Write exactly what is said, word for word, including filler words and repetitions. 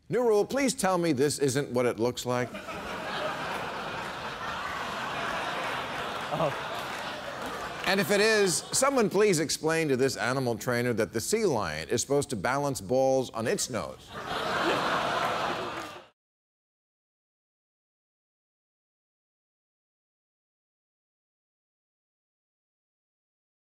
New rule, please tell me this isn't what it looks like. Oh. And if it is, someone please explain to this animal trainer that the sea lion is supposed to balance balls on its nose.